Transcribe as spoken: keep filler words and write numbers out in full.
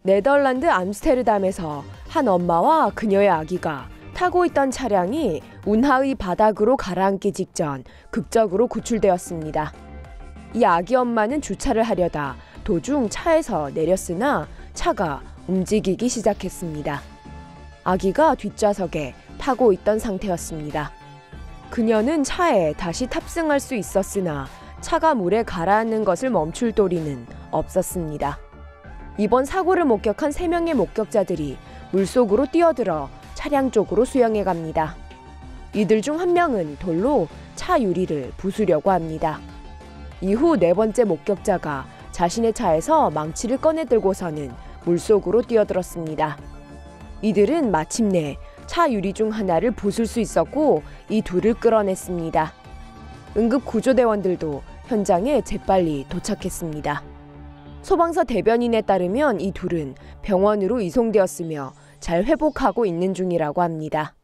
네덜란드 암스테르담에서 한 엄마와 그녀의 아기가 타고 있던 차량이 운하의 바닥으로 가라앉기 직전 극적으로 구출되었습니다. 이 아기 엄마는 주차를 하려다 도중 차에서 내렸으나 차가 움직이기 시작했습니다. 아기가 뒷좌석에 타고 있던 상태였습니다. 그녀는 차에 다시 탑승할 수 있었으나 차가 물에 가라앉는 것을 멈출 도리는 없었습니다. 이번 사고를 목격한 세 명의 목격자들이 물속으로 뛰어들어 차량 쪽으로 수영해 갑니다. 이들 중 한 명은 돌로 차 유리를 부수려고 합니다. 이후 네 번째 목격자가 자신의 차에서 망치를 꺼내 들고서는 물속으로 뛰어들었습니다. 이들은 마침내 차 유리 중 하나를 부술 수 있었고 이 둘을 끌어냈습니다. 응급구조대원들도 현장에 재빨리 도착했습니다. 소방서 대변인에 따르면 이 둘은 병원으로 이송되었으며 잘 회복하고 있는 중이라고 합니다.